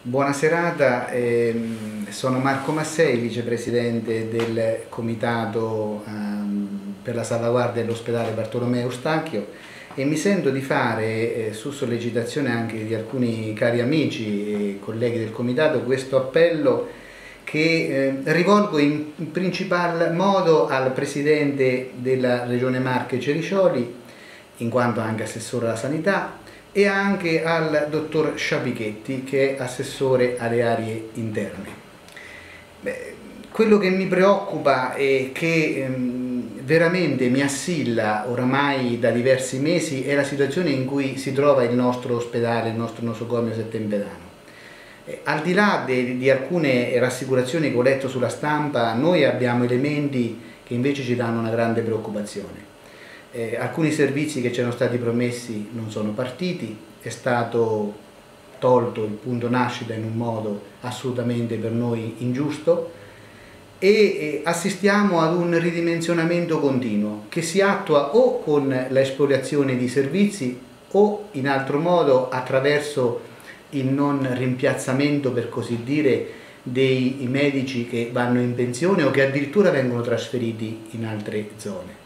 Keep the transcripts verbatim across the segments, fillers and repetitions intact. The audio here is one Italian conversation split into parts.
Buona serata, ehm, sono Marco Massei, vicepresidente del Comitato ehm, per la salvaguardia dell'ospedale Bartolomeo Eustachio e mi sento di fare, eh, su sollecitazione anche di alcuni cari amici e colleghi del Comitato, questo appello che eh, rivolgo in, in principal modo al Presidente della Regione Marche Cericioli, in quanto anche Assessore alla Sanità, e anche al dottor Sciapichetti, che è assessore alle aree interne. Beh, quello che mi preoccupa e che ehm, veramente mi assilla oramai da diversi mesi è la situazione in cui si trova il nostro ospedale, il nostro nosocomio settempedano. Eh, al di là de, di alcune rassicurazioni che ho letto sulla stampa, noi abbiamo elementi che invece ci danno una grande preoccupazione. Eh, alcuni servizi che ci erano stati promessi non sono partiti, è stato tolto il punto nascita in un modo assolutamente per noi ingiusto e eh, assistiamo ad un ridimensionamento continuo che si attua o con l'espoliazione di servizi o in altro modo attraverso il non rimpiazzamento, per così dire, dei medici che vanno in pensione o che addirittura vengono trasferiti in altre zone.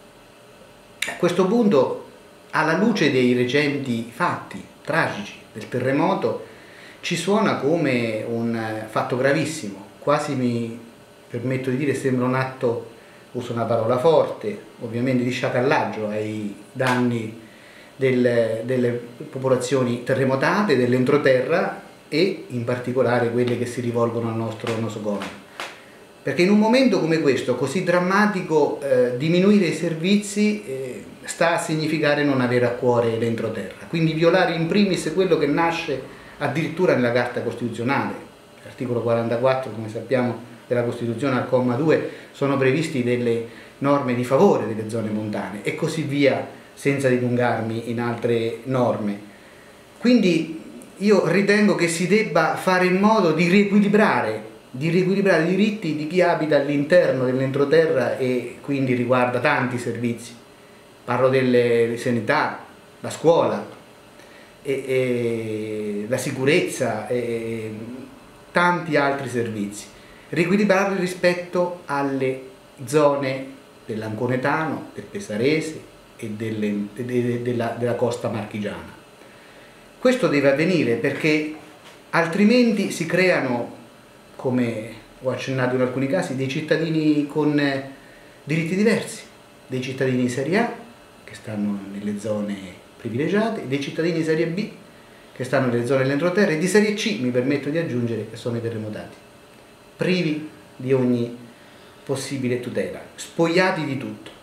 A questo punto, alla luce dei recenti fatti tragici del terremoto, ci suona come un fatto gravissimo, quasi mi permetto di dire sembra un atto, uso una parola forte, ovviamente di sciacallaggio ai danni del, delle popolazioni terremotate, dell'entroterra e in particolare quelle che si rivolgono al nostro nosocomio. Perché in un momento come questo, così drammatico, eh, diminuire i servizi eh, sta a significare non avere a cuore l'entroterra, quindi violare in primis quello che nasce addirittura nella Carta Costituzionale. L'articolo quarantaquattro, come sappiamo, della Costituzione al comma due sono previsti delle norme di favore delle zone montane e così via, senza dilungarmi in altre norme. Quindi io ritengo che si debba fare in modo di riequilibrare di riequilibrare i diritti di chi abita all'interno dell'entroterra e quindi riguarda tanti servizi. Parlo delle sanità, la scuola, e, e la sicurezza e tanti altri servizi. Riequilibrarli rispetto alle zone dell'Anconetano, del Pesarese e delle, de, de, della, della costa marchigiana. Questo deve avvenire perché altrimenti si creano, come ho accennato in alcuni casi, dei cittadini con diritti diversi, dei cittadini di serie A che stanno nelle zone privilegiate, dei cittadini di serie B che stanno nelle zone dell'entroterra e di serie C, mi permetto di aggiungere, che sono i terremotati, privi di ogni possibile tutela, spogliati di tutto.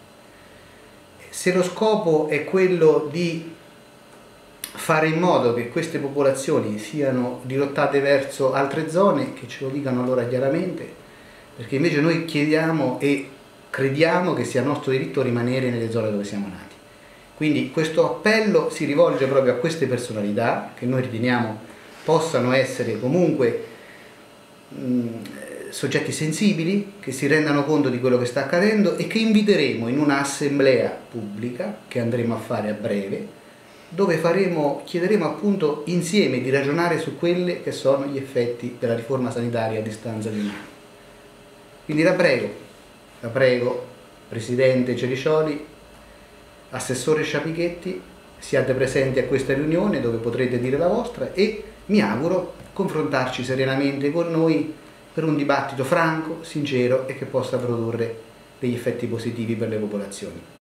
Se lo scopo è quello di fare in modo che queste popolazioni siano dirottate verso altre zone, che ce lo dicano allora chiaramente, perché invece noi chiediamo e crediamo che sia nostro diritto rimanere nelle zone dove siamo nati. Quindi questo appello si rivolge proprio a queste personalità che noi riteniamo possano essere comunque mh, soggetti sensibili, che si rendano conto di quello che sta accadendo e che inviteremo in una assemblea pubblica che andremo a fare a breve, dove faremo, chiederemo appunto insieme di ragionare su quelli che sono gli effetti della riforma sanitaria a distanza di un anno. Quindi la prego, la prego, Presidente Cericioli, Assessore Sciapichetti, siate presenti a questa riunione dove potrete dire la vostra e mi auguro confrontarci serenamente con noi per un dibattito franco, sincero e che possa produrre degli effetti positivi per le popolazioni.